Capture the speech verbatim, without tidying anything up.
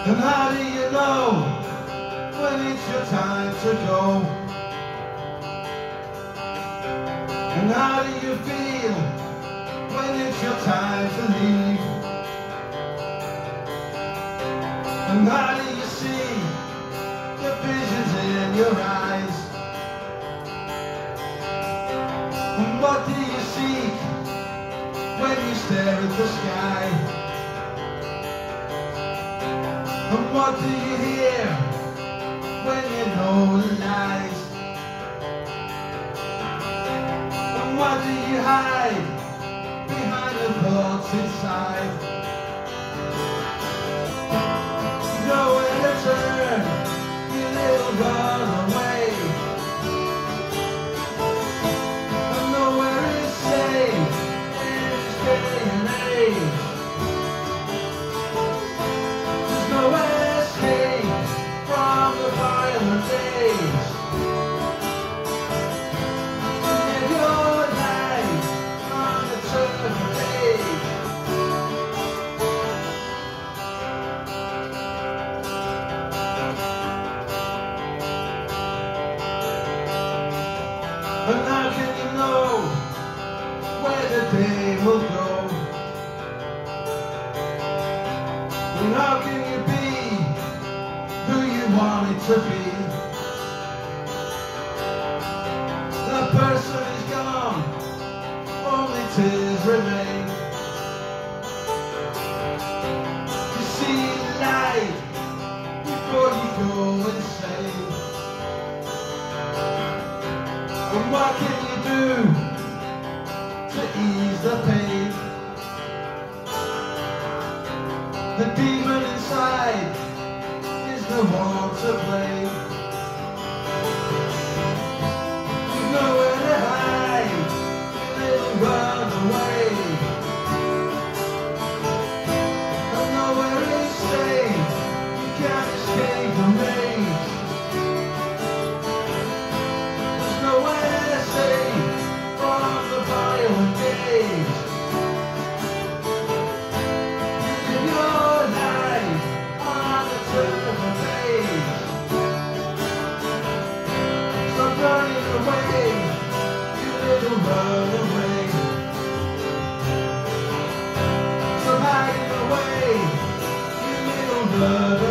And how do you know when it's your time to go? And how do you feel when it's your time to leave? And how do you see the visions in your eyes? And what do you seek when you stare at the sky? And what do you hear when you know the lies? And what do you hide behind the thoughts inside? Nowhere to turn, you little runaway. And nowhere is safe in this day and age. There's no escape from the violent days. Live your life on the turf of age. And how can you know where the day will go? And how can you be who you want it to be? That person is gone, only tears remain. You see the light before you go insane. And what can you do to ease the pain? The demon inside is the one to blame. There's nowhere to hide, you little runaway. And nowhere is safe, you can't escape the rage. There's nowhere safe from the violent days. You live your life on the turf of age. Stop running away, you little runaway. Stop hiding away, you little runaway.